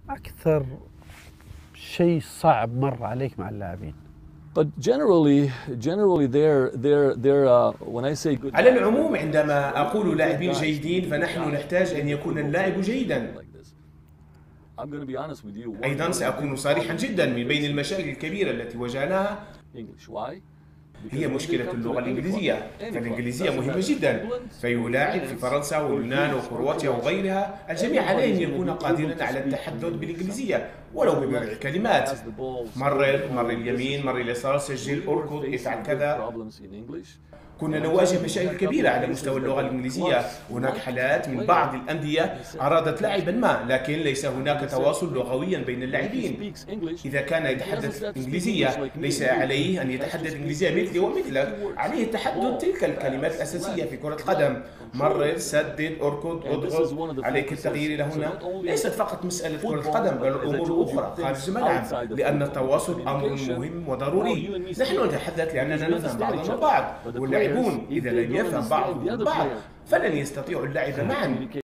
أكثر شيء صعب مر عليك مع اللاعبين؟ But generally when I say good على العموم عندما أقول لاعبين جيدين فنحن نحتاج أن يكون اللاعب جيدا. I'm going to be honest with you. أيضا سأكون صريحا جدا، من بين المشاكل الكبيرة التي واجهناها English. Why? هي مشكلة اللغة الإنجليزية. فالإنجليزية مهمة جدا، فيلاعب في فرنسا واليونان وكرواتيا وغيرها، الجميع عليه أن يكون قادرا على التحدث بالإنجليزية ولو ببضع كلمات. مر اليمين، مر اليسار، سجل، اركض، افعل كذا. كنا نواجه مشاكل كبيرة على مستوى اللغة الإنجليزية. هناك حالات من بعض الأندية أرادت لاعبا ما لكن ليس هناك تواصل لغويا بين اللاعبين. إذا كان يتحدث إنجليزية ليس عليه أن يتحدث إنجليزية مثلي ومثلك، عليه تحدث تلك الكلمات الأساسية في كرة القدم. مرر، سدد، اركض، اضغط، عليك التغيير إلى هنا. ليست فقط مسألة كرة القدم بل الأمور الأخرى خارج الملعب، لأن التواصل أمر مهم وضروري. نحن نتحدث لأننا نفهم بعضنا البعض، واللاعبون إذا لم يفهم بعضهم البعض فلن يستطيعوا اللعب معا.